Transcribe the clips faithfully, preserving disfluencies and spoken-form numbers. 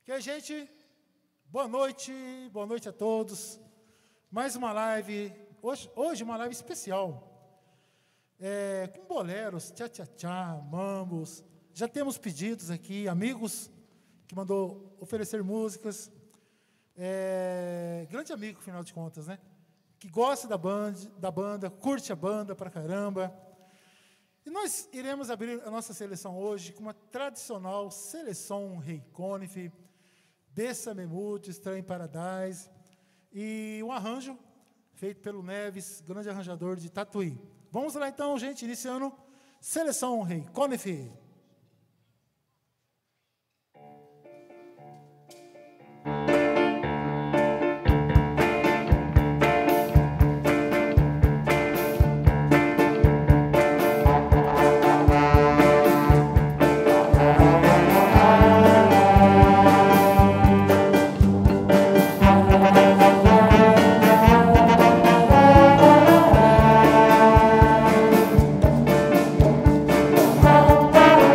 Que, gente, boa noite, boa noite a todos. Mais uma live, hoje, hoje uma live especial, é, com boleros, tchá-tchá-tchá, mambos. Já temos pedidos aqui, amigos que mandou oferecer músicas. É, grande amigo, afinal de contas, né? Que gosta da banda, da banda, curte a banda pra caramba. E nós iremos abrir a nossa seleção hoje com uma tradicional seleção Rei Conif, Bessa Memute, Estranho Paradise, e um arranjo feito pelo Neves, grande arranjador de Tatuí. Vamos lá então, gente, iniciando seleção Rei Conif. Thank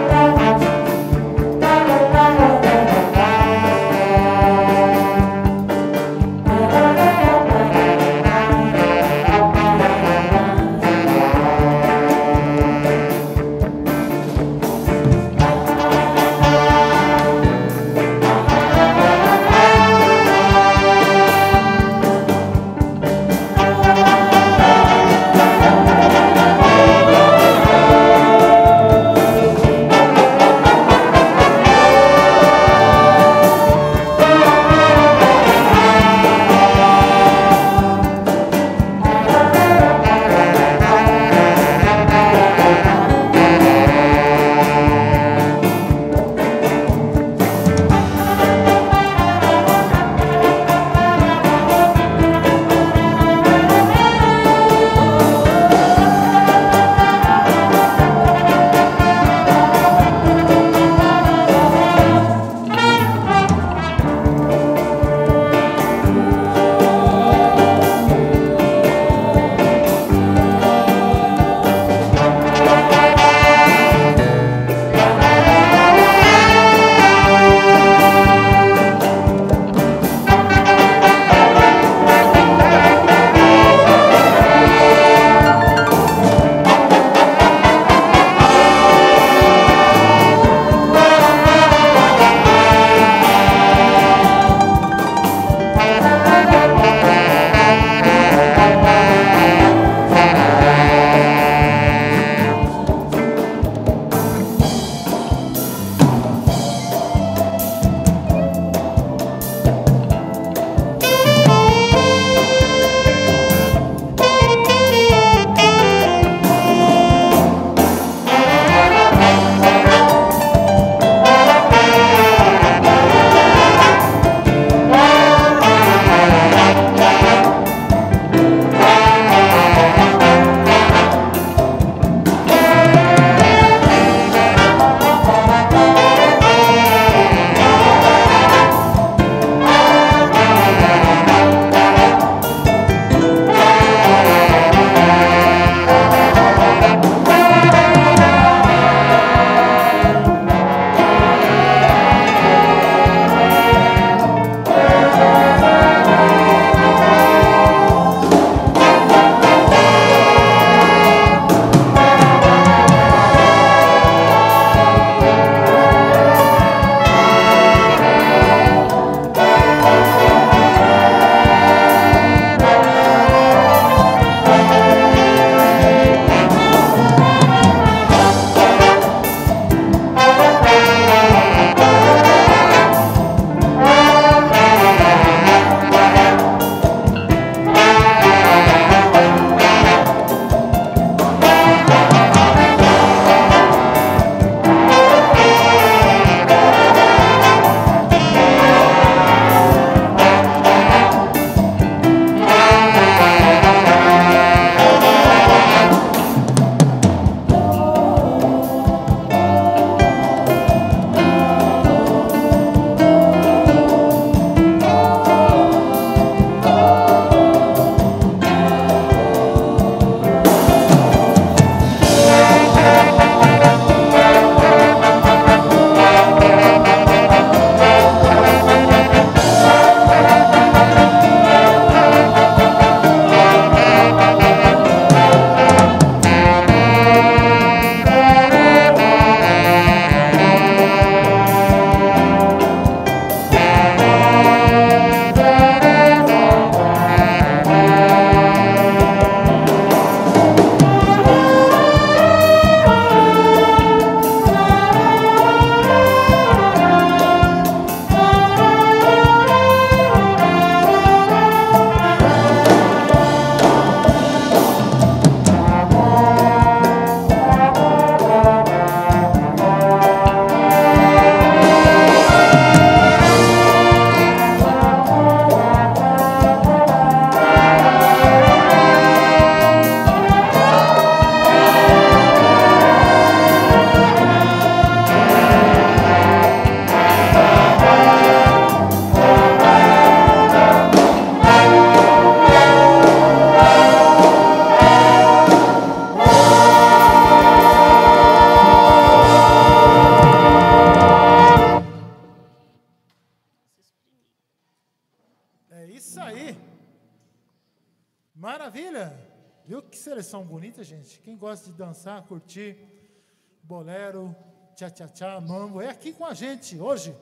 seleção bonita, gente. Quem gosta de dançar, curtir, bolero, tchá-tchá-tchá, mambo, é aqui com a gente hoje.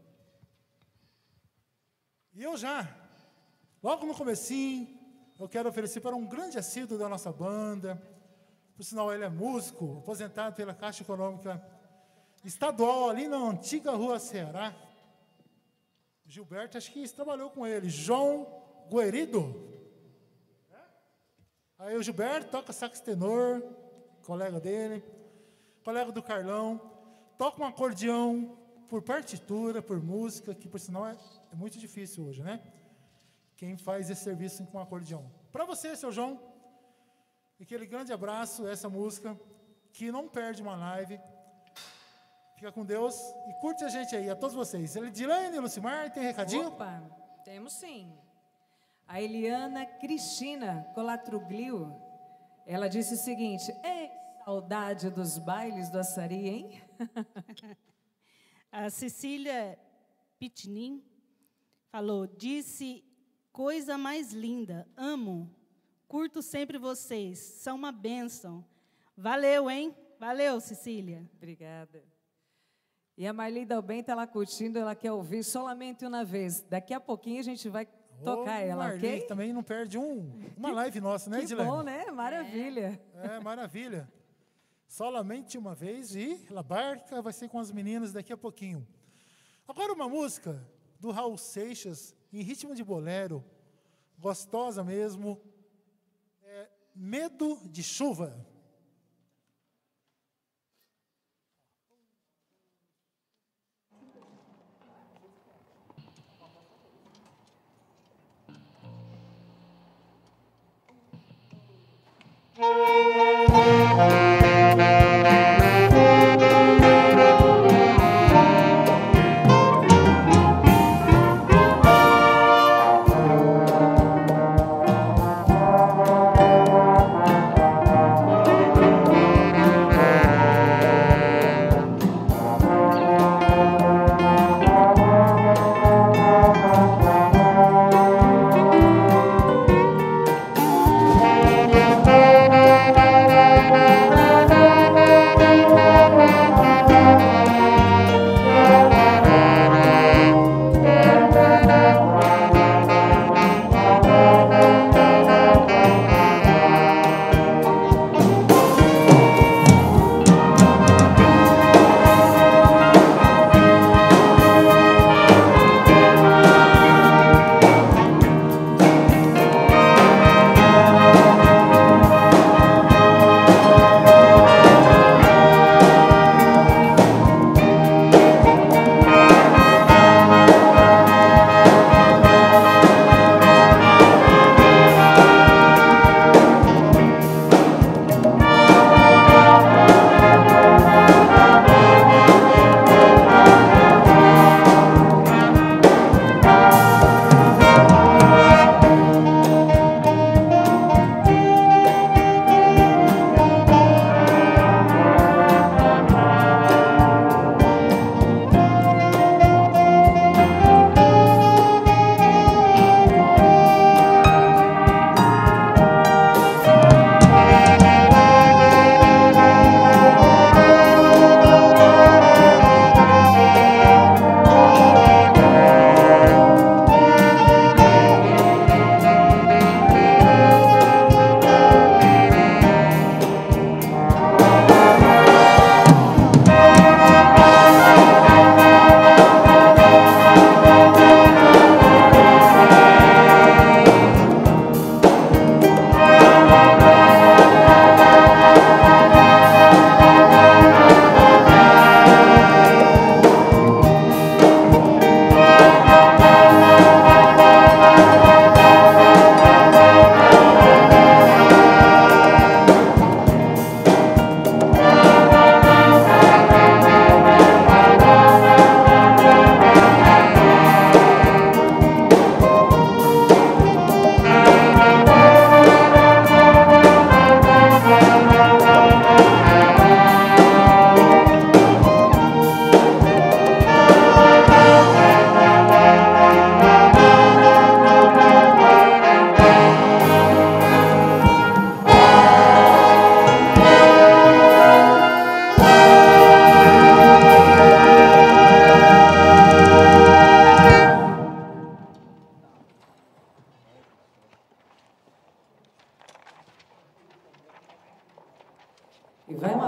E eu já, logo no comecinho, eu quero oferecer para um grande assíduo da nossa banda, por sinal ele é músico, aposentado pela Caixa Econômica Estadual, ali na antiga Rua Ceará. Gilberto, acho que trabalhou com ele. João Guerido. Aí o Gilberto toca sax tenor, colega dele, colega do Carlão, toca um acordeão por partitura, por música, que por sinal é, é muito difícil hoje, né? Quem faz esse serviço com acordeão. Para você, seu João, aquele grande abraço, essa música, que não perde uma live. Fica com Deus e curte a gente aí, a todos vocês. Edilene, Lucimar, tem recadinho? Opa, temos sim. A Eliana Cristina Colatruglio, ela disse o seguinte: ei, saudade dos bailes do Açaí, hein? A Cecília Pitinin falou, disse, coisa mais linda, amo, curto sempre vocês, são uma bênção. Valeu, hein? Valeu, Cecília. Obrigada. E a Marli Dalben está lá curtindo, ela quer ouvir solamente uma vez. Daqui a pouquinho a gente vai tocar Ô, ela, Marli, ok? também não perde um, uma live nossa, né, Que Edilene? bom, né? Maravilha. É, maravilha. Solamente uma vez e La Barca vai ser com as meninas daqui a pouquinho. Agora uma música do Raul Seixas, em ritmo de bolero, gostosa mesmo, é Medo de Chuva. Música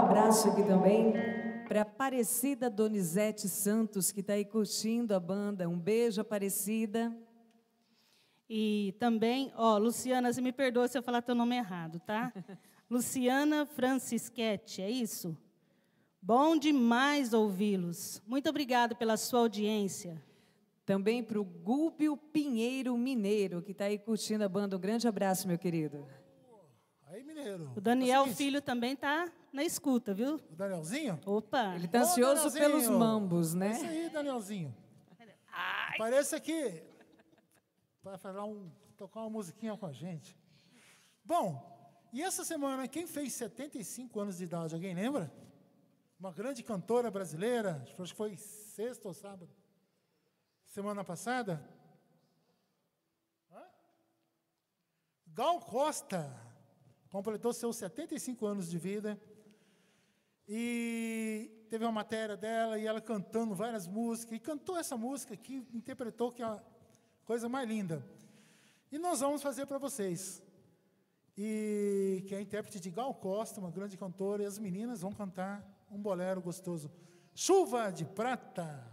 abraço aqui também para Aparecida Donizete Santos, que está aí curtindo a banda. Um beijo, Aparecida. E também, ó, Luciana, você me perdoa se eu falar teu nome errado, tá? Luciana Francischetti, é isso? Bom demais ouvi-los. Muito obrigado pela sua audiência. Também para o Gúbio Pinheiro Mineiro, que está aí curtindo a banda. Um grande abraço, meu querido. Aí, Mineiro. O Daniel É o Filho também está na escuta, viu? O Danielzinho? Opa! Ele está Ô, ansioso Danielzinho. pelos mambos, né? É isso aí, Danielzinho. Ai. Apareça aqui para falar um, tocar uma musiquinha com a gente. Bom, e essa semana, quem fez setenta e cinco anos de idade? Alguém lembra? Uma grande cantora brasileira, acho que foi sexta ou sábado, semana passada. Hã? Gal Costa completou seus setenta e cinco anos de vida e teve uma matéria dela e ela cantando várias músicas, e cantou essa música que interpretou, que é a coisa mais linda. E nós vamos fazer para vocês. E que é a intérprete de Gal Costa, uma grande cantora, e as meninas vão cantar um bolero gostoso. Chuva de Prata.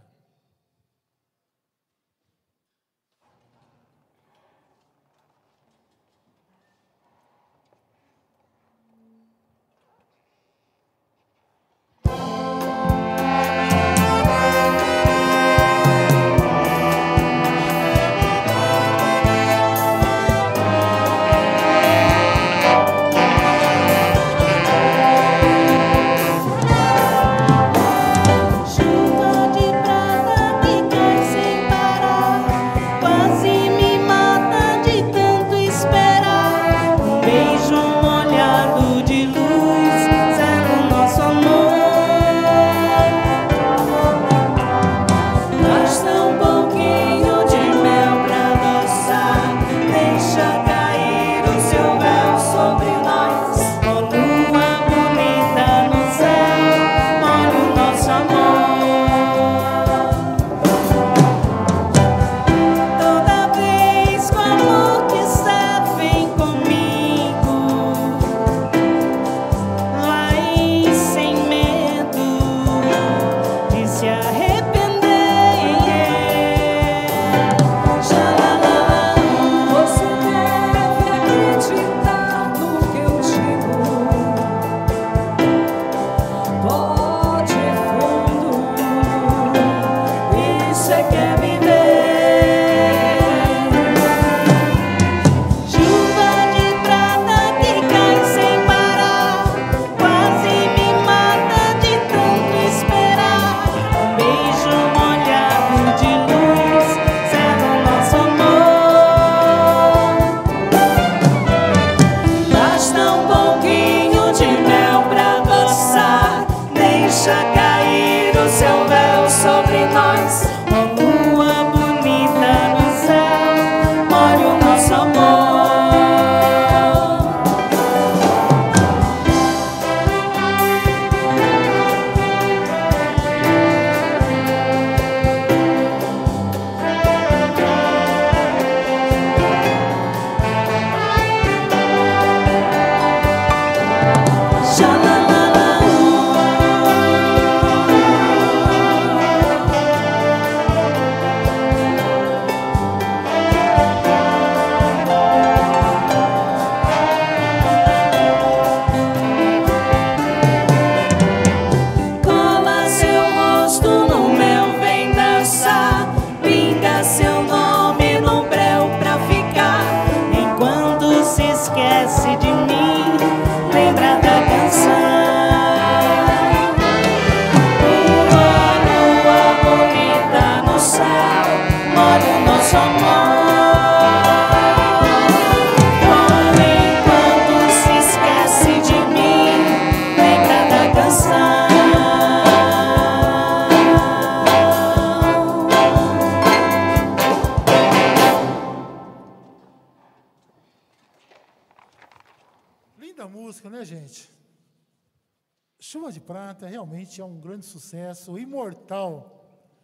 Chuva de Prata realmente é um grande sucesso, imortal.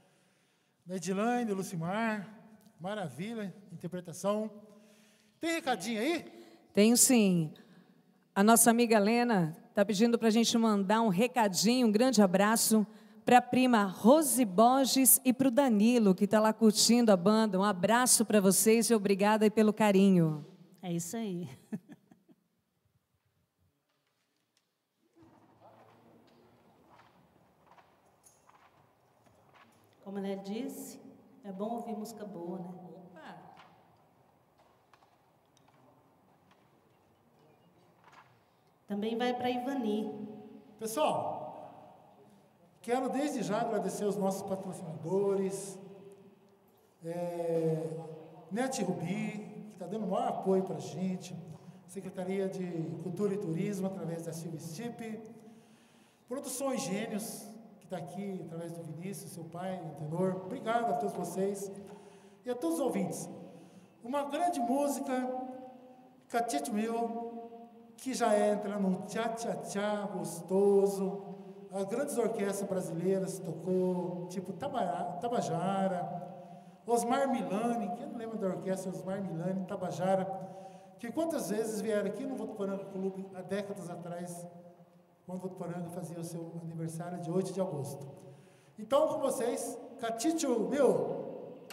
Edilane, Lucimar, maravilha, interpretação. Tem recadinho aí? Tenho sim. A nossa amiga Lena está pedindo para a gente mandar um recadinho, um grande abraço para a prima Rose Borges e para o Danilo, que está lá curtindo a banda. Um abraço para vocês e obrigada aí pelo carinho. É isso aí. Como ela disse, é bom ouvir música boa, né? Opa! Também vai para Ivani. Pessoal, quero desde já agradecer os nossos patrocinadores, é, Net Rubi, que está dando o maior apoio para a gente, Secretaria de Cultura e Turismo, através da Silvia Stipe, Produções Gênios, que está aqui através do Vinícius, seu pai, Antenor. Obrigado a todos vocês e a todos os ouvintes. Uma grande música, Catete Mil, que já entra num tchá-tchá-tchá gostoso. As grandes orquestras brasileiras tocou, tipo Tabajara, Tabajara, Osmar Milani, quem não lembra da orquestra Osmar Milani, Tabajara, que quantas vezes vieram aqui no Votuporanga Clube há décadas atrás, quando o Votuporanga fazia o seu aniversário de oito de agosto. Então, com vocês, Catete Mil.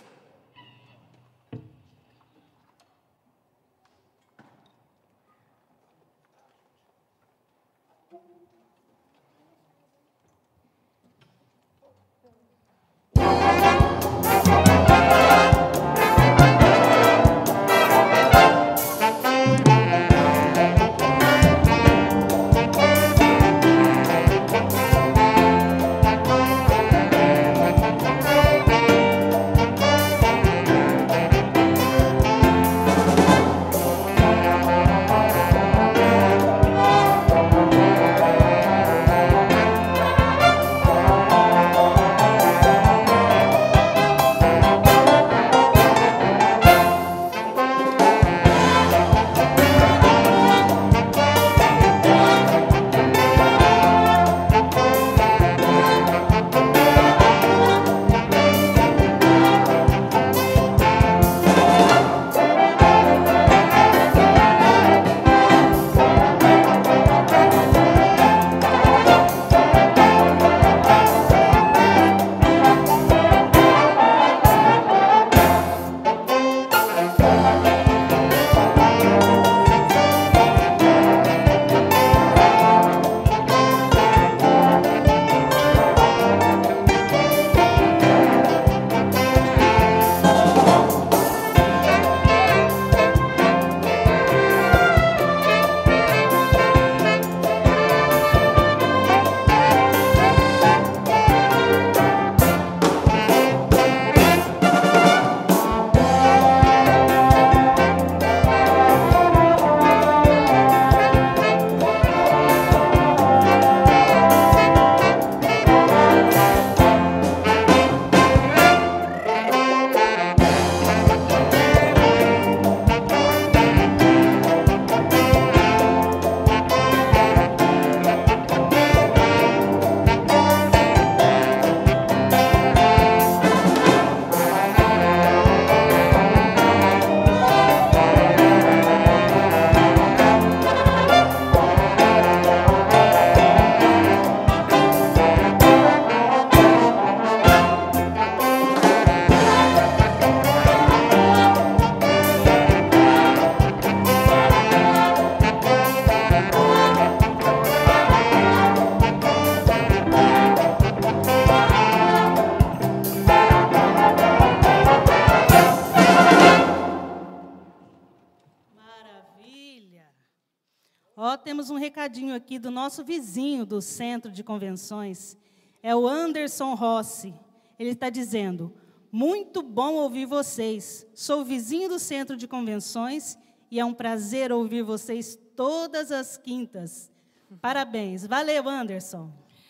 Ó, temos um recadinho aqui do nosso vizinho do Centro de Convenções. É o Anderson Rossi. Ele está dizendo: muito bom ouvir vocês. Sou vizinho do Centro de Convenções e é um prazer ouvir vocês todas as quintas. Parabéns. Valeu, Anderson.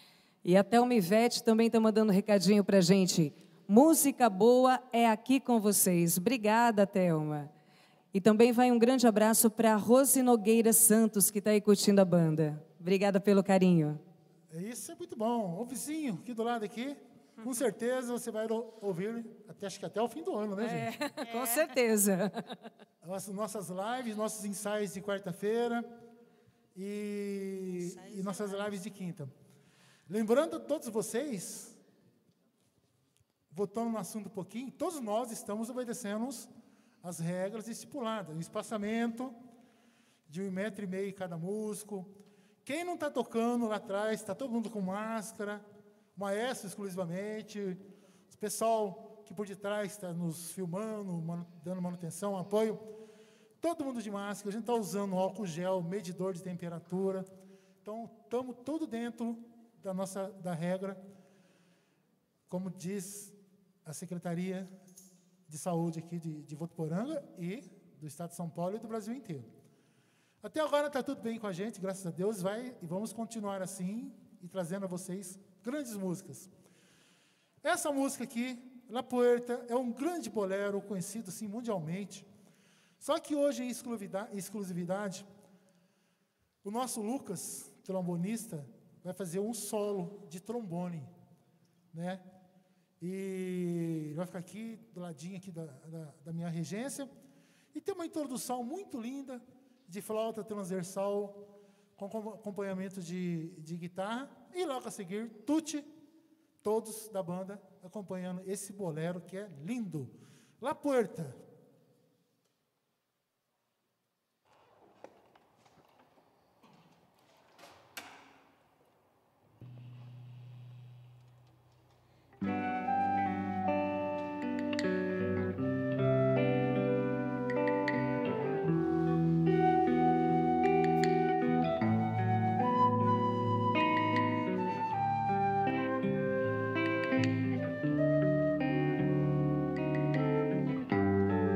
E a Thelma Ivete também está mandando um recadinho para a gente. Música boa é aqui com vocês. Obrigada, Thelma. E também vai um grande abraço para a Rose Nogueira Santos, que está aí curtindo a banda. Obrigada pelo carinho. Isso é muito bom. O vizinho aqui do lado aqui, com certeza você vai ouvir, até, acho que até o fim do ano, né, gente? É, com certeza. Nossas, nossas lives, nossos ensaios de quarta-feira. e, e nossas lives de quinta. Lembrando a todos vocês, voltando no assunto um pouquinho, todos nós estamos obedecendo as regras estipuladas, o espaçamento de um metro e meio cada músico. Quem não está tocando lá atrás, está todo mundo com máscara, maestro exclusivamente, o pessoal que por detrás está nos filmando, manu, dando manutenção, apoio, todo mundo de máscara, a gente está usando álcool gel, medidor de temperatura, então estamos tudo dentro da nossa da regra, como diz a Secretaria de Saúde aqui de, de Votuporanga e do Estado de São Paulo e do Brasil inteiro. Até agora está tudo bem com a gente, graças a Deus, vai, e vamos continuar assim e trazendo a vocês grandes músicas. Essa música aqui, La Puerta, é um grande bolero, conhecido assim, mundialmente. Só que hoje, em exclusividade, exclusividade, o nosso Lucas, trombonista, vai fazer um solo de trombone, né? E vai ficar aqui, do ladinho aqui da, da, da minha regência, e tem uma introdução muito linda, de flauta transversal, com acompanhamento de, de guitarra, e logo a seguir, tutti, todos da banda, acompanhando esse bolero que é lindo. La Puerta. Thank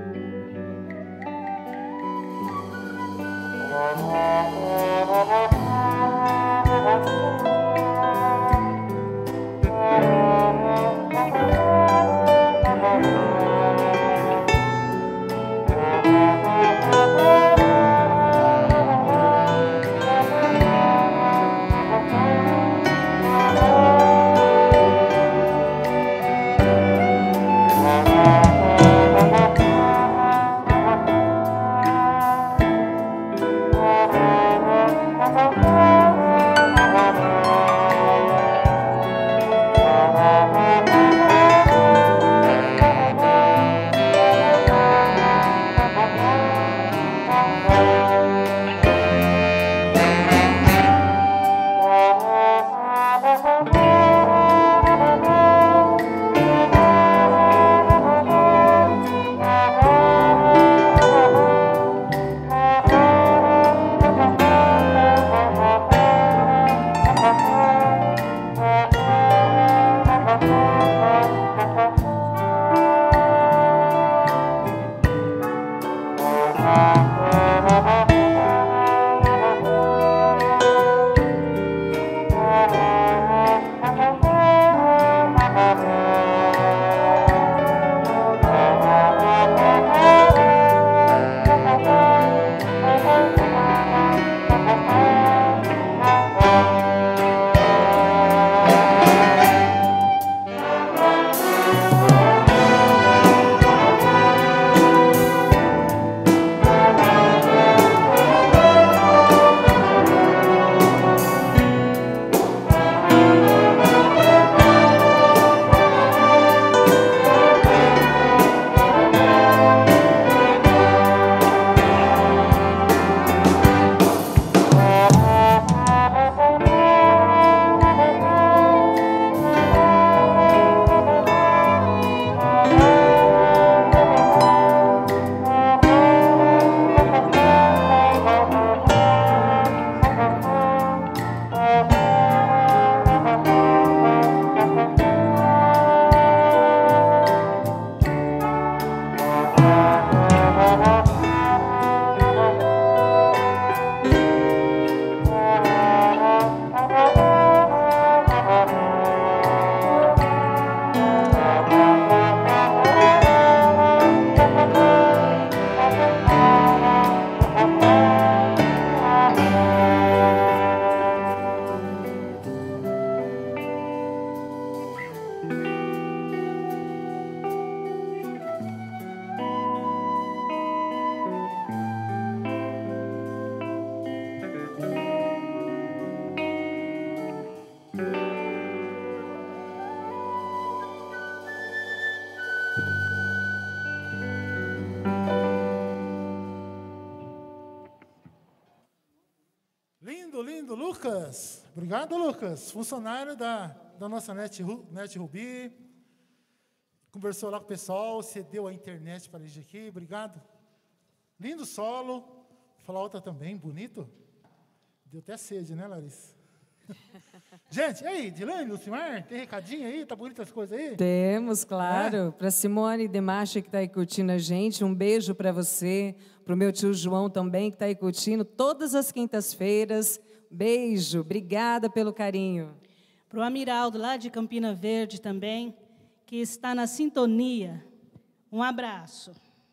Lucas. Obrigado, Lucas. Funcionário da, da nossa Net, Net Rubi. Conversou lá com o pessoal, cedeu a internet para a gente aqui. Obrigado. Lindo solo. Flauta também, bonito. Deu até sede, né, Larissa? Gente, e aí, Dilane, Lucimar, tem recadinho aí? Tá bonita as coisas aí? Temos, claro. É? Para Simone Demacha, que está aí curtindo a gente, um beijo para você. Para o meu tio João também, que está aí curtindo todas as quintas-feiras. Beijo, obrigada pelo carinho. Para o Amiraldo, lá de Campina Verde também, que está na sintonia. Um abraço.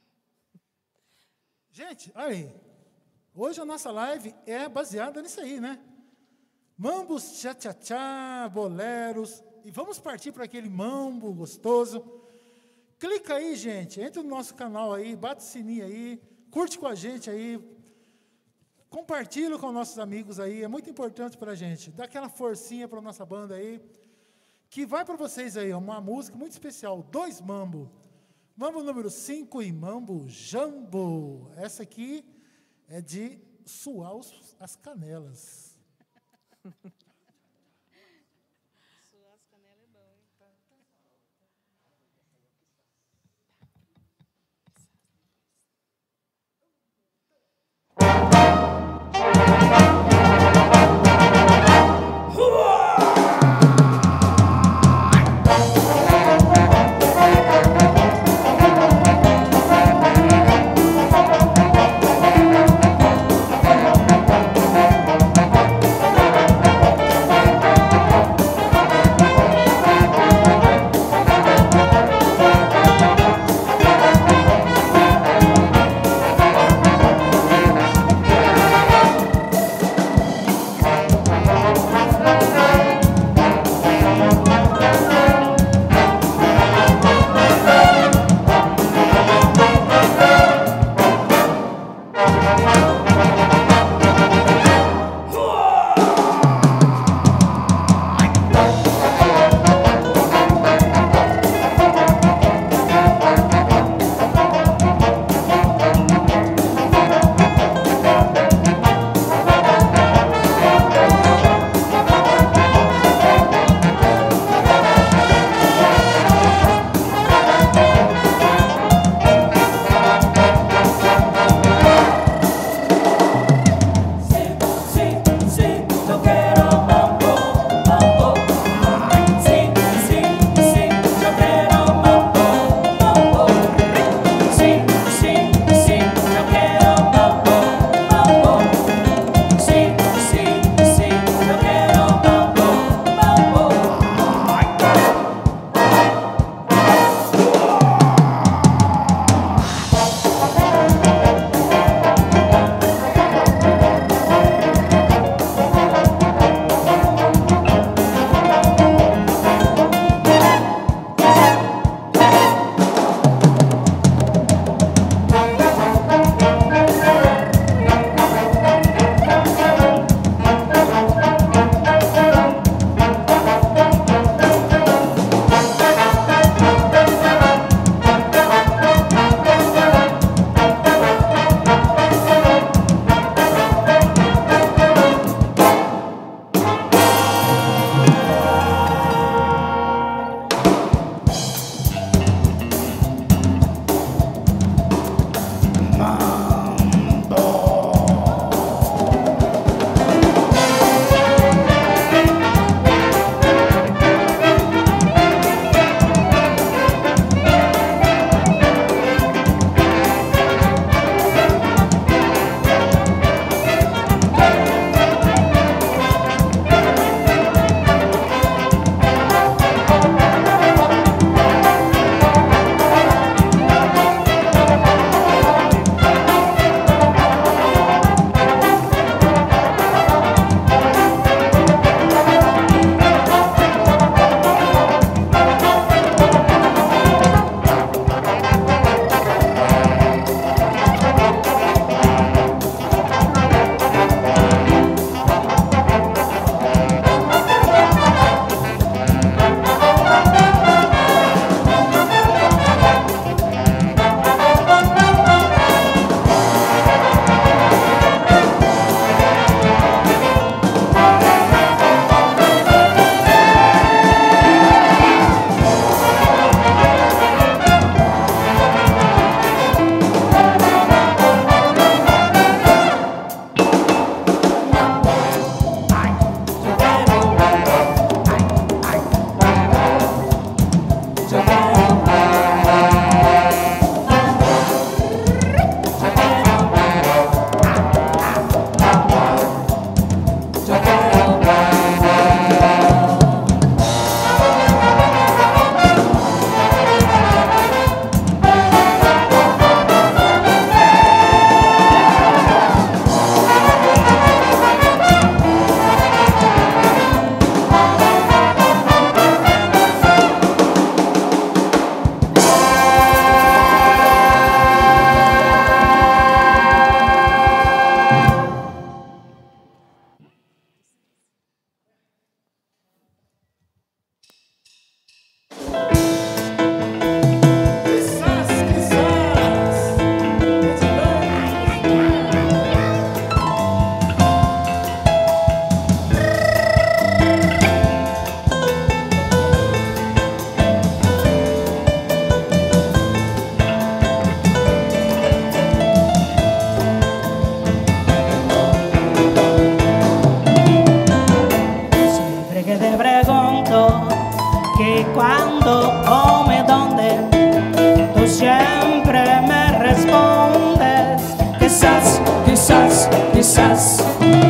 Gente, aí, hoje a nossa live é baseada nisso aí, né? Mambos, tchá-tchá-tchá, boleros. E vamos partir para aquele mambo gostoso. Clica aí, gente. Entra no nosso canal aí, bate o sininho aí. Curte com a gente aí. Compartilha com nossos amigos aí. É muito importante para a gente. Dá aquela forcinha para a nossa banda aí. Que vai para vocês aí. Uma música muito especial. Dois mambo. Mambo número cinco e mambo jambo. Essa aqui é de suar os, as canelas. Suar as canelas é bom, hein? Thank pregunto que cuando, cómo, dónde, tú siempre me respondes. Quizás, quizás, quizás.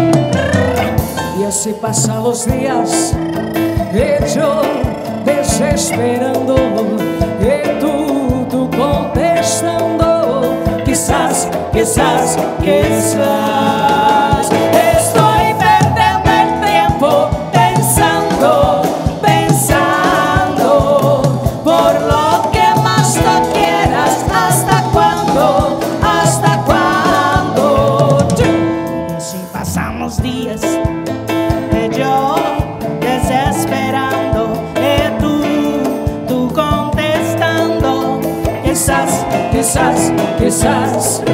Y así pasan los días, y yo desesperando, y tú, tú contestando. Quizás, quizás, quizás. Estoy perdiendo el tiempo pensando, pensando por lo que más tú quieras. ¿Hasta cuándo? ¿Hasta cuándo? Y así pasamos días, y yo desesperando, y tú, tú contestando. Quizás, quizás, quizás.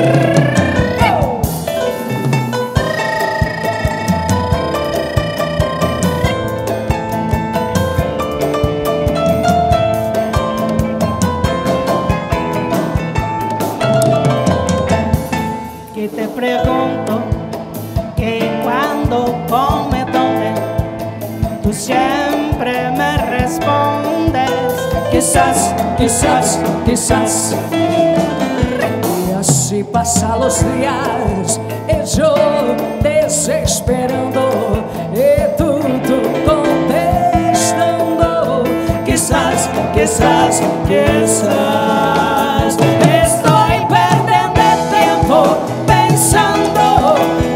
Que te pregunto que cuando, cómo, dónde, tú siempre me respondes. Quizás, quizás, quizás. Y así pasan los días, y yo desesperando, y tú, tú contestando. Quizás, quizás, quizás. Estoy perdiendo el tiempo pensando,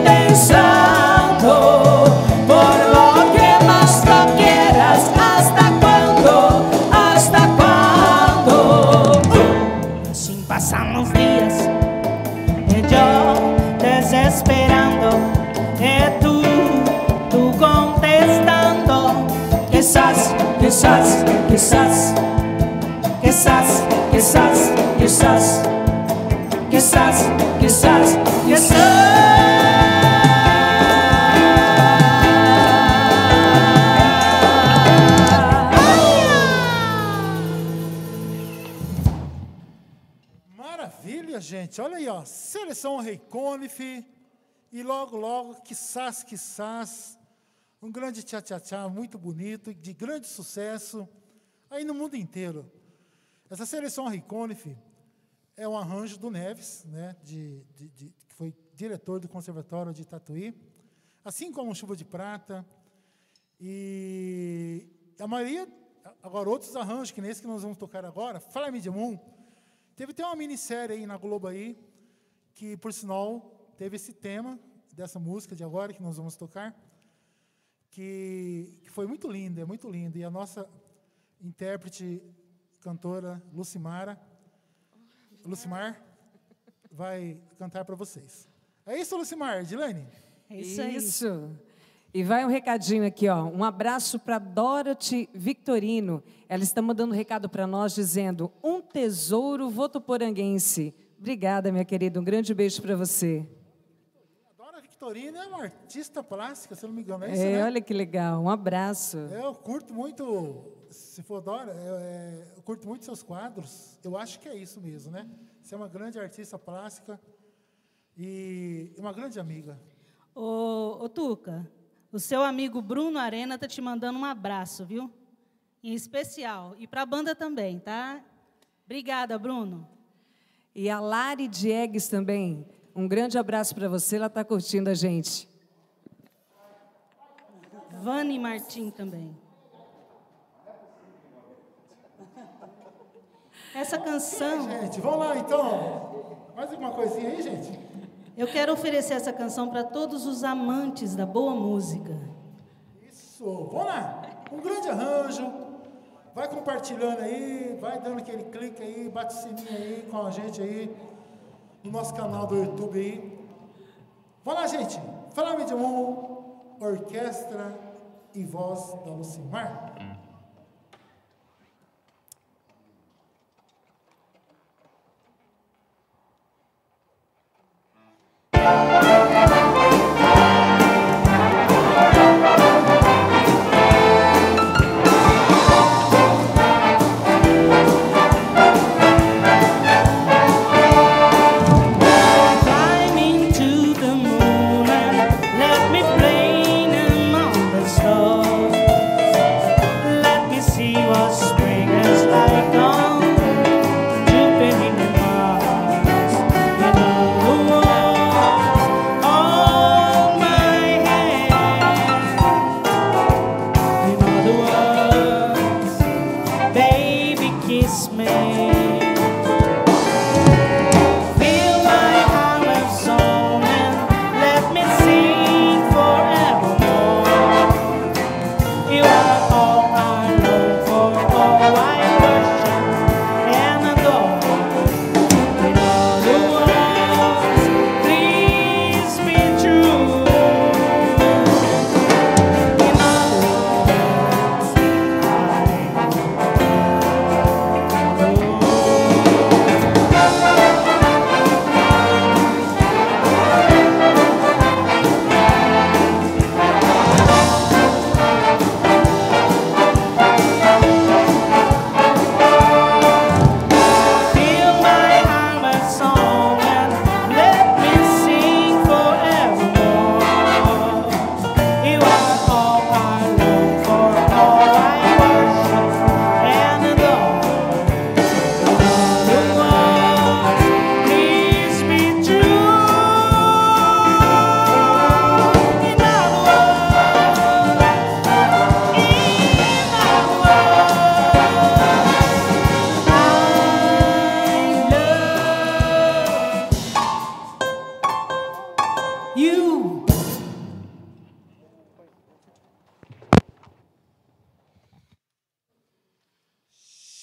pensando por lo que más tú quieras. ¿Hasta cuándo? ¿Hasta cuándo? Así pasamos días, y yo desesperando, y tú, tú contestando. Quizás, quizás, quizás. Quizás, quizás, quizás. Quizás, quizás, quizás. Maravilha, gente. Olha aí, ó. Seleção Rei Conif. E logo, logo, quizás, quizás. Um grande tchá-tchá-tchá muito bonito, de grande sucesso, aí no mundo inteiro. Essa seleção Rei Conif é um arranjo do Neves, né, de, de, de, que foi diretor do Conservatório de Tatuí, assim como Chuva de Prata. E a maioria, agora outros arranjos, que nesse que nós vamos tocar agora, Fly Me the Moon, teve até uma minissérie aí na Globo aí, que, por sinal, teve esse tema dessa música de agora, que nós vamos tocar, que, que foi muito linda, é muito linda. E a nossa intérprete, cantora, Lucimara, Lucimar, vai cantar para vocês. É isso, Lucimar, Dilane? É isso aí. Isso. E vai um recadinho aqui, ó. Um abraço para Dorothy Victorino. Ela está mandando um recado para nós dizendo: um tesouro votuporanguense. Obrigada, minha querida. Um grande beijo para você. A Dora Victorino é uma artista plástica, se eu não me engano. É, isso, É, né? olha que legal. Um abraço. É, eu curto muito, se for Dora, é, é, eu curto muito seus quadros. Eu acho que é isso mesmo, né? Você é uma grande artista plástica e uma grande amiga. Ô, ô Tuca, o seu amigo Bruno Arena está te mandando um abraço, viu? Em especial. E para a banda também, tá? Obrigada, Bruno. E a Lari Diegues também. Um grande abraço para você. Ela está curtindo a gente. Vani Martim também. Essa canção... Gente, vamos lá, então. Mais alguma coisinha aí, gente? Eu quero oferecer essa canção para todos os amantes da boa música. Isso, vamos lá. Um grande arranjo. Vai compartilhando aí, vai dando aquele clique aí, bate o sininho aí com a gente aí, no nosso canal do YouTube aí. Vamos lá, gente. Fly Me the Moon, orquestra e voz da Lucimar. Let me play them on the stars.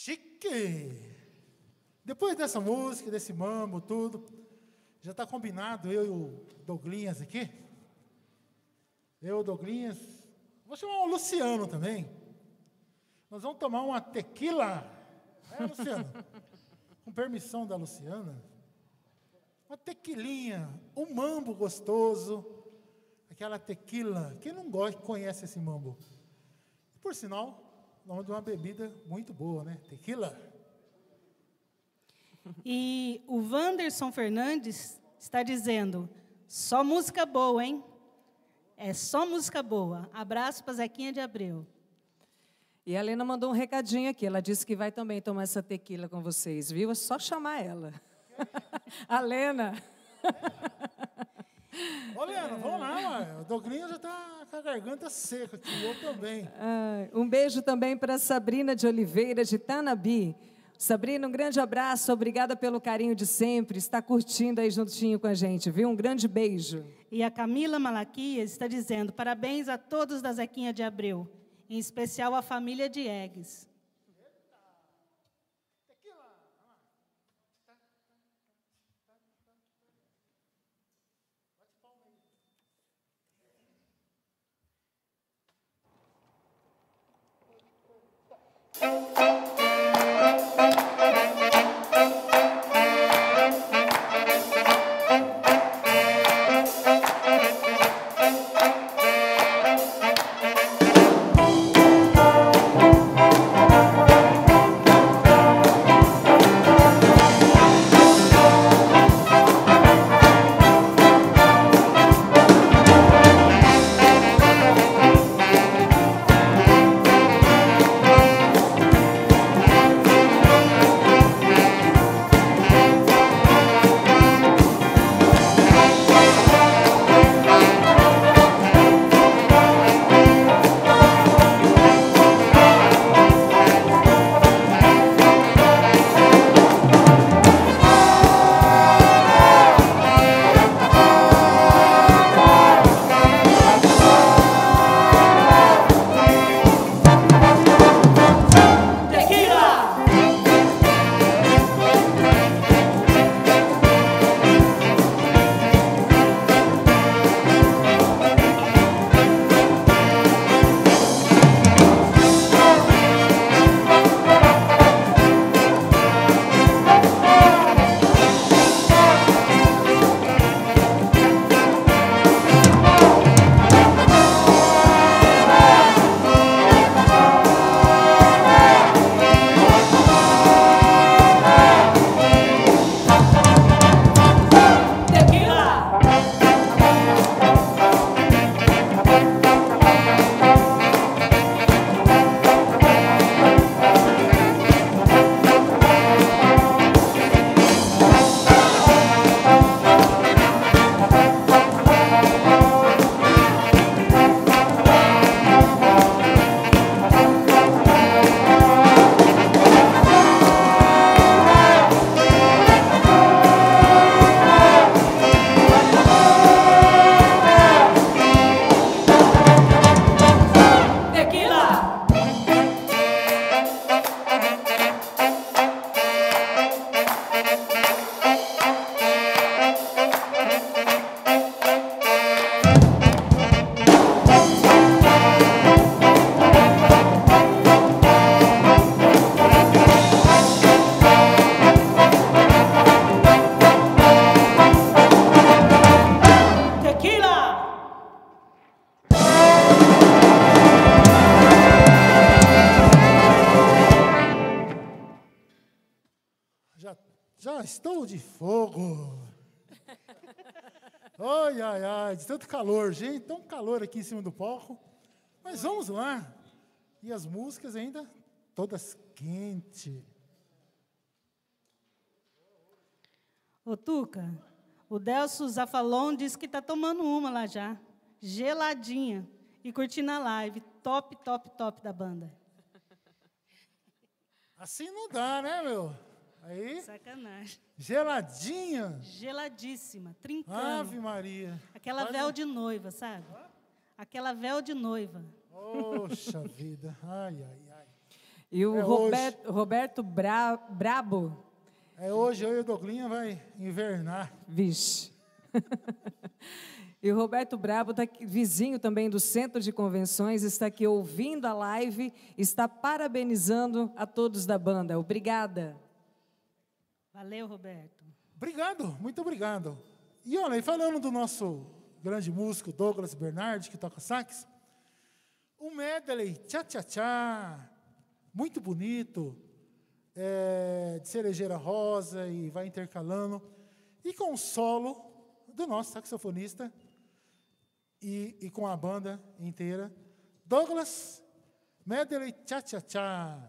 Chique! Depois dessa música, desse mambo, tudo, já está combinado, eu e o Douglinhas aqui. Eu e o Douglinhas. Vou chamar o Luciano também. Nós vamos tomar uma tequila. É, Luciano? Com permissão da Luciana. Uma tequilinha, um mambo gostoso. Aquela tequila. Quem não gosta, conhece esse mambo. Por sinal, nome de uma bebida muito boa, né? Tequila. E o Wanderson Fernandes está dizendo, só música boa, hein? É só música boa. Abraço para Zequinha de Abreu. E a Lena mandou um recadinho aqui. Ela disse que vai também tomar essa tequila com vocês, viu? É só chamar ela. A Lena. Ô, Lena, vamos lá, ué. O Douglinhas já está com a garganta seca aqui, eu também. Ah, um beijo também para Sabrina de Oliveira, de Tanabi. Sabrina, um grande abraço, obrigada pelo carinho de sempre, está curtindo aí juntinho com a gente, viu? Um grande beijo. E a Camila Malaquias está dizendo, parabéns a todos da Zequinha de Abreu, em especial a família de Eggs. Já estou de fogo. Ai, ai, ai, de tanto calor, gente, tão calor aqui em cima do palco. Mas vamos lá. E as músicas ainda todas quentes. Ô, Tuca, o Delcio Zafalon disse que está tomando uma lá já, geladinha, e curtindo a live. Top, top, top da banda. Assim não dá, né, meu? Aí, sacanagem. Geladinha. Geladíssima, trincando. Ave Maria. Aquela Quase... véu de noiva, sabe? Aquela véu de noiva. Poxa vida. Ai, ai, ai. E o É Roberto, Roberto Bra, Brabo, É hoje, eu e o Douglinha vai invernar. vixe. E o Roberto Brabo, tá aqui, vizinho também do Centro de Convenções, está aqui ouvindo a live, está parabenizando a todos da banda. Obrigada. Valeu, Roberto. Obrigado, muito obrigado. E olha, e falando do nosso grande músico Douglas Bernardi, que toca sax, o medley Tchá Tchá Tchá, muito bonito, é, de cerejeira rosa e vai intercalando, e com o solo do nosso saxofonista e, e com a banda inteira, Douglas, medley Tchá Tchá Tchá.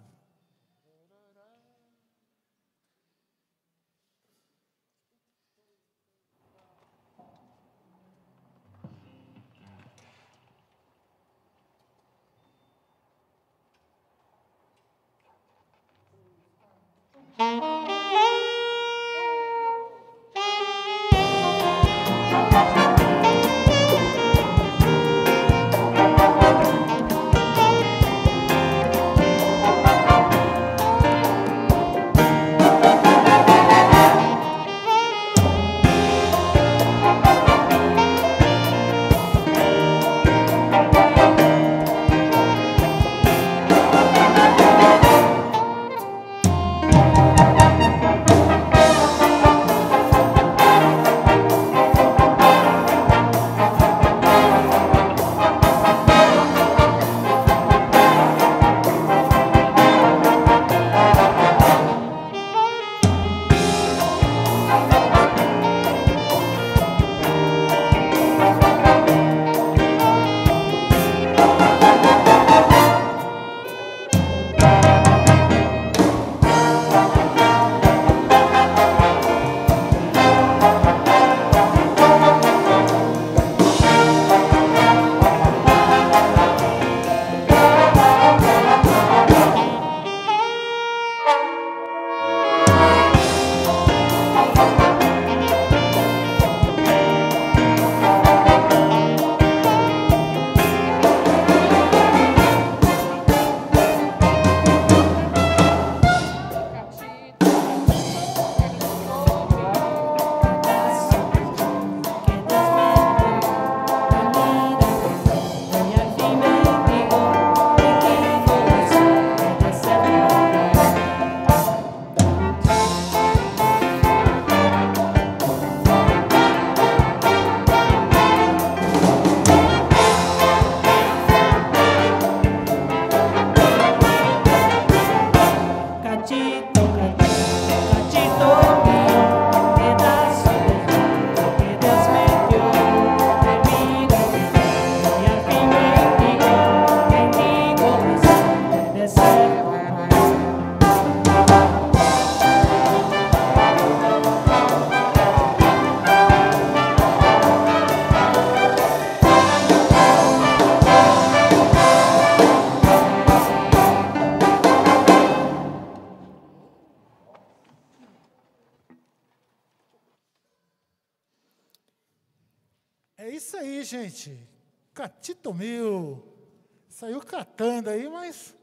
É isso aí, gente. Catito Mil. Saiu catando aí, mas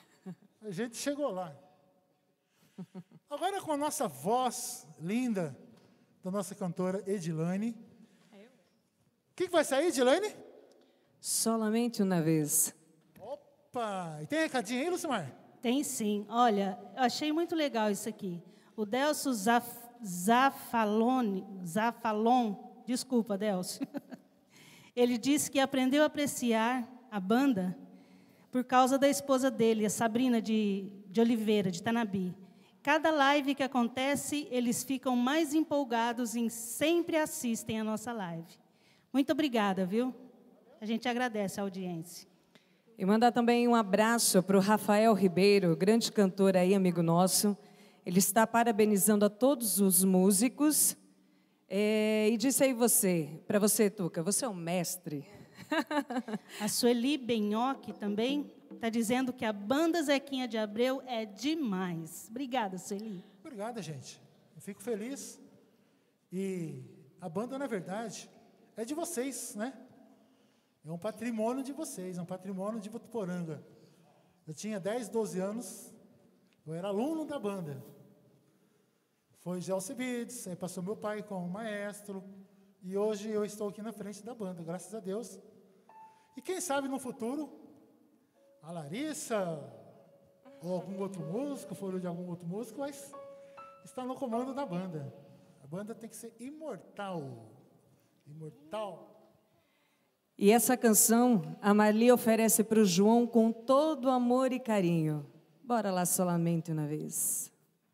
a gente chegou lá. Agora com a nossa voz linda da nossa cantora Edilane. O que, que vai sair, Edilane? Solamente uma vez. Opa! E tem recadinho aí, Lucimar? Tem sim. Olha, eu achei muito legal isso aqui. O Delcio Zaf, Zafalone, Zafalon, desculpa, Delcio. Ele disse que aprendeu a apreciar a banda por causa da esposa dele, a Sabrina de, de Oliveira, de Tanabi. Cada live que acontece, eles ficam mais empolgados e sempre assistem a nossa live. Muito obrigada, viu? A gente agradece a audiência. E mandar também um abraço para o Rafael Ribeiro, grande cantor aí, amigo nosso. Ele está parabenizando a todos os músicos. É, e disse aí você, para você, Tuca, você é um mestre. A Sueli Benhoque também está dizendo que a banda Zequinha de Abreu é demais. Obrigada, Sueli. Obrigada, gente. Eu fico feliz. E a banda, na verdade, é de vocês, né? É um patrimônio de vocês, é um patrimônio de Votuporanga. Eu tinha dez, doze anos Eu era aluno da banda. Foi Gelson Bides, aí passou meu pai como maestro, e hoje eu estou aqui na frente da banda, graças a Deus. E quem sabe no futuro, a Larissa, ou algum outro músico, filho de algum outro músico, vai estar no comando da banda. A banda tem que ser imortal. Imortal. E essa canção a Marli oferece para o João com todo amor e carinho. Bora lá solamente uma vez.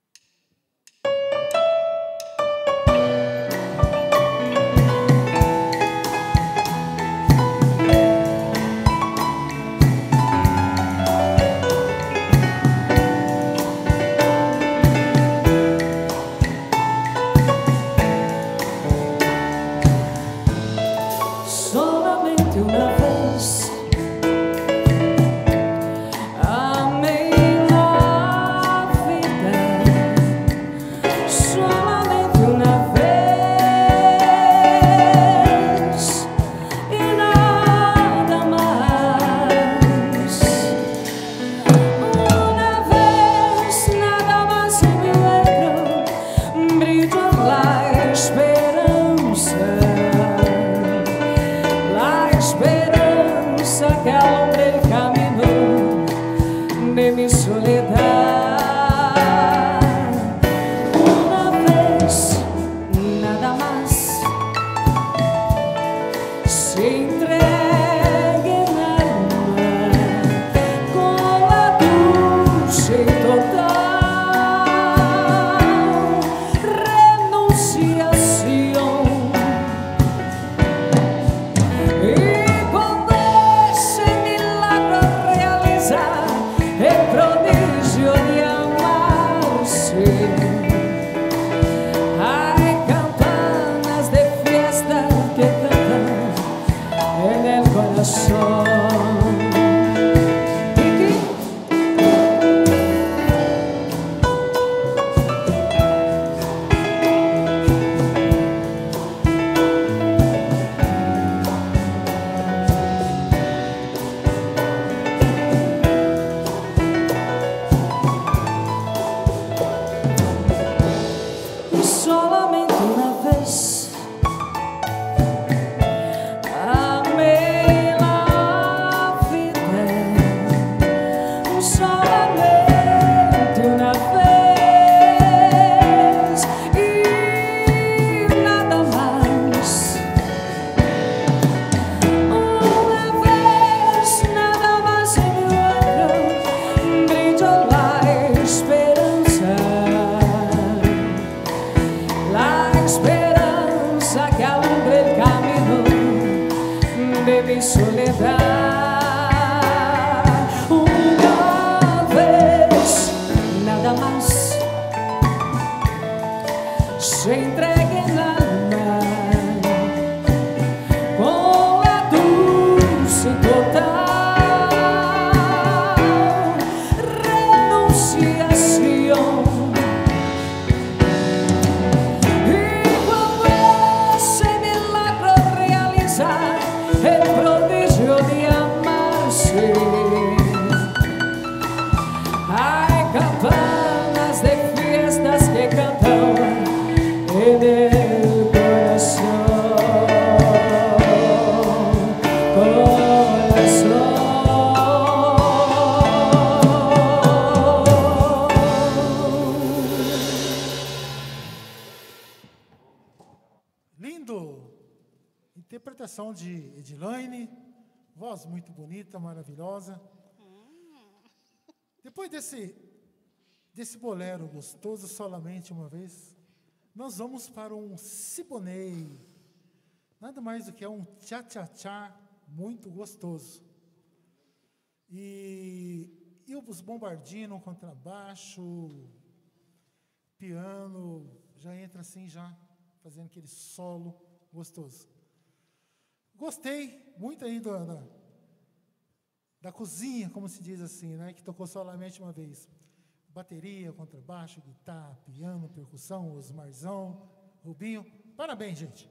Interpretação de Edilaine, voz muito bonita, maravilhosa. Depois desse, desse bolero gostoso, solamente uma vez, nós vamos para um Siboney, nada mais do que um tchá-tchá-tchá muito gostoso. E, e os bombardino, contrabaixo, piano, já entra assim, já fazendo aquele solo gostoso. Gostei muito aí da, da, da cozinha, como se diz assim, né, que tocou solamente uma vez. Bateria, contrabaixo, guitarra, piano, percussão, Osmarzão, Rubinho. Parabéns, gente.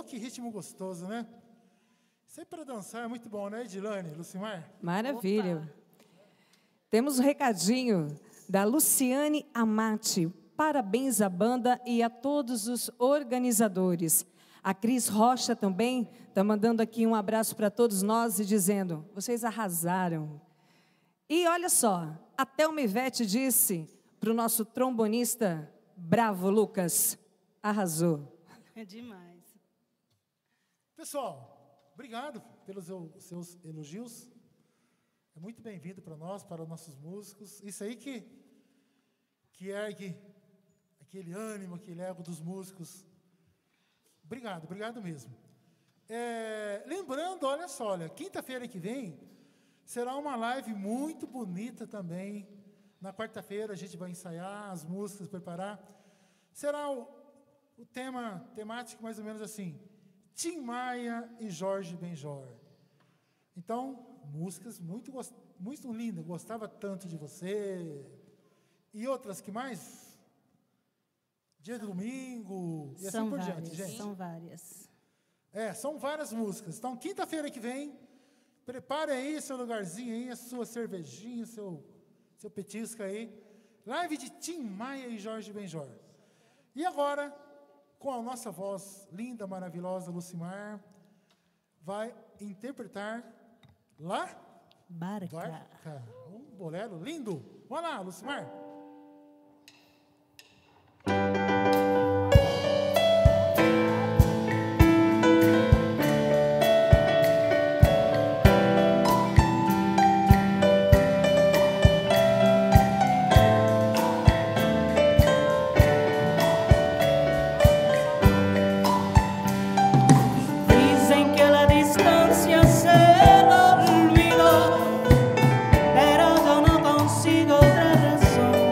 que ritmo gostoso, né? Isso aí para dançar é muito bom, né, Edilane, Lucimar? Maravilha. Opa. Temos um recadinho da Luciane Amati. Parabéns à banda e a todos os organizadores. A Cris Rocha também está mandando aqui um abraço para todos nós e dizendo, vocês arrasaram. E olha só, a Thelma Ivete disse para o nosso trombonista, bravo, Lucas, arrasou. É demais. Pessoal, obrigado pelos seus elogios. É muito bem-vindo para nós, para os nossos músicos. Isso aí que, que ergue aquele ânimo, aquele ego dos músicos. Obrigado, obrigado mesmo. É, lembrando, olha só, olha, quinta-feira que vem será uma live muito bonita também. Na quarta-feira a gente vai ensaiar as músicas, preparar. Será o, o tema temático mais ou menos assim, Tim Maia e Jorge Benjor. Então, músicas muito, muito lindas, gostava tanto de você. E outras que mais? Dia de domingo, e São assim por várias, diante, gente. são várias. É, são várias músicas. Então, quinta-feira que vem, prepare aí seu lugarzinho aí, a sua cervejinha, seu, seu petisco aí. Live de Tim Maia e Jorge Benjor. E agora, com a nossa voz linda, maravilhosa, Lucimar, vai interpretar lá? Barca. Barca. Um bolero lindo. Vamos lá, Lucimar. Dicen que la distancia se lo olvidó, pero yo no consigo otra razón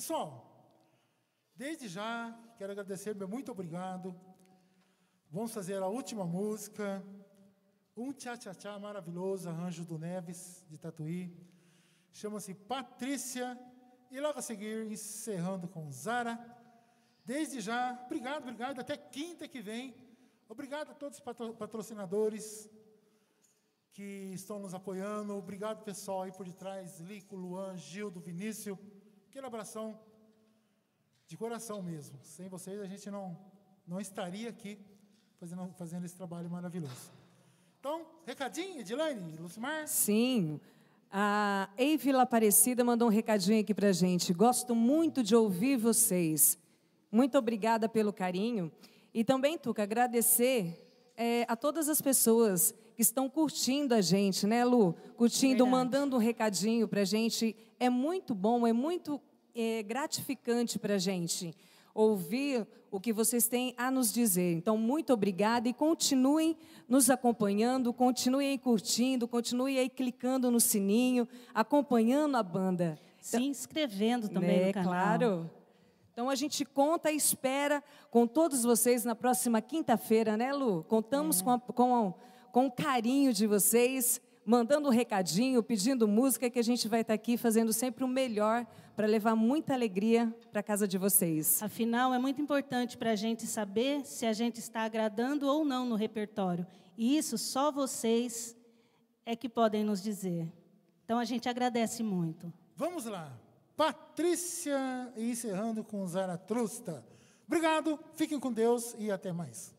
Pessoal, desde já, quero agradecer, meu muito obrigado. Vamos fazer a última música, um tchá-tchá-tchá maravilhoso, arranjo do Neves, de Tatuí. Chama-se Patrícia. E logo a seguir, encerrando com Zara. Desde já, obrigado, obrigado. Até quinta que vem. Obrigado a todos os patrocinadores que estão nos apoiando. Obrigado, pessoal, aí por detrás. Lico, Luan, Gildo, Vinícius. Aquele abração de coração mesmo. Sem vocês, a gente não, não estaria aqui fazendo, fazendo esse trabalho maravilhoso. Então, recadinho, Edilane, Lucimar? Sim. A Eivila Aparecida mandou um recadinho aqui para a gente. Gosto muito de ouvir vocês. Muito obrigada pelo carinho. E também, Tuca, agradecer é, a todas as pessoas que estão curtindo a gente, né, Lu? Curtindo, Verdade. mandando um recadinho para a gente. É muito bom, é muito é, gratificante para a gente ouvir o que vocês têm a nos dizer. Então, muito obrigada e continuem nos acompanhando, continuem aí curtindo, continuem aí clicando no sininho, acompanhando a banda. Se inscrevendo também Né, no canal. claro. Então, a gente conta e espera com todos vocês na próxima quinta-feira, né, Lu? Contamos É. com, a, com, a, com o carinho de vocês, mandando um recadinho, pedindo música, que a gente vai estar aqui fazendo sempre o melhor para levar muita alegria para a casa de vocês. Afinal, é muito importante para a gente saber se a gente está agradando ou não no repertório. E isso só vocês é que podem nos dizer. Então, a gente agradece muito. Vamos lá. Patrícia, encerrando com Zaratrusta. Obrigado, fiquem com Deus e até mais.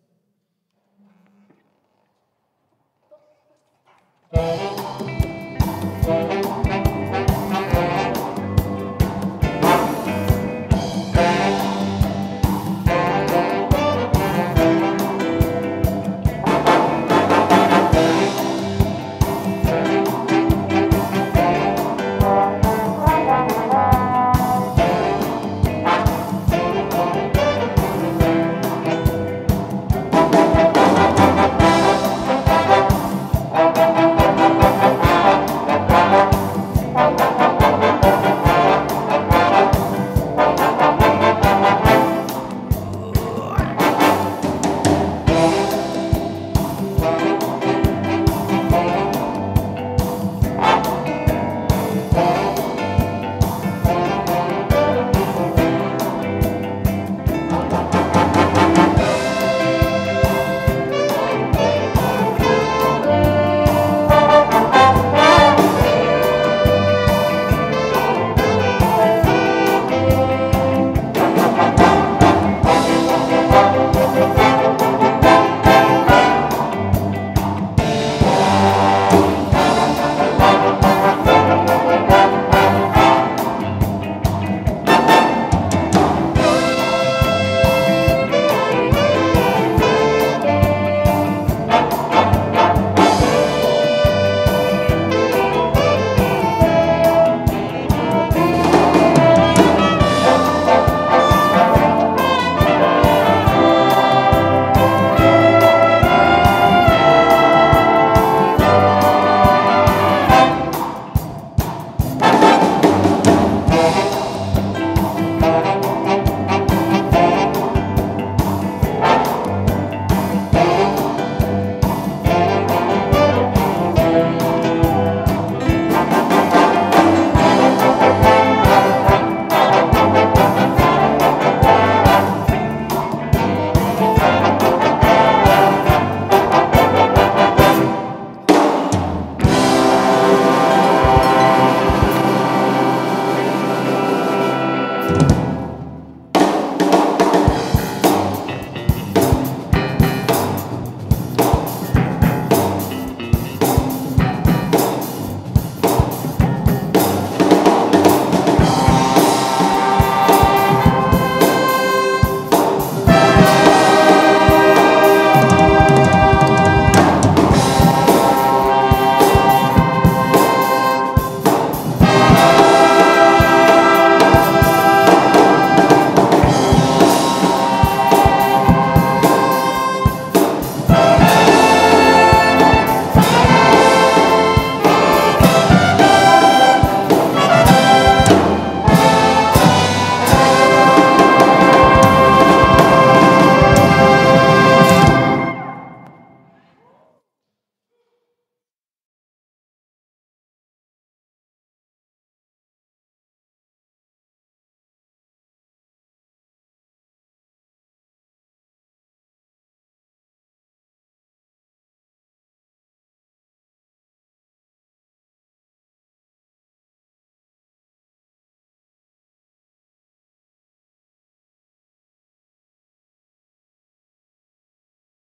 Thank you.